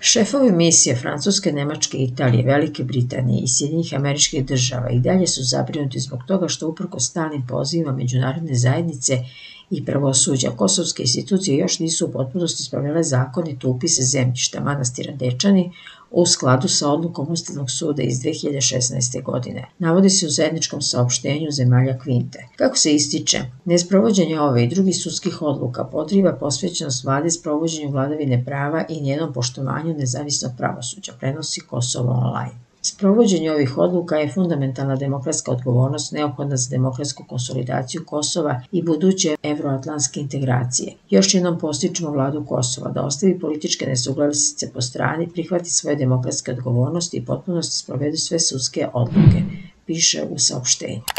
Šefovi misije Francuske, Nemačke, Italije, Velike Britanije i Sjedinjenih Američkih Država i dalje su zabrinuti zbog toga što uprkos stalnim pozivima međunarodne zajednice i pravosuđa, kosovske institucije još nisu u potpunosti sprovele zakonit upis zemljišta manastira Dečani u skladu sa odlukom Ustavnog suda iz 2016. godine, navodi se u zajedničkom saopštenju zemalja Kvinte. Kako se ističe, nesprovođenje ove i drugih sudskih odluka podriva posvećenost vlade sprovođenju vladavine prava i njenom poštovanju nezavisnog pravosuđa, prenosi Kosovo online. Sprovođenje ovih odluka je fundamentalna demokratska odgovornost neophodna za demokratsku konsolidaciju Kosova i buduće evroatlantske integracije. Još jednom podstičemo vladu Kosova da ostavi političke nesuglasice po strani, prihvati svoje demokratske odgovornosti i potpunosti sprovede sve sudske odluke, piše u saopštenju.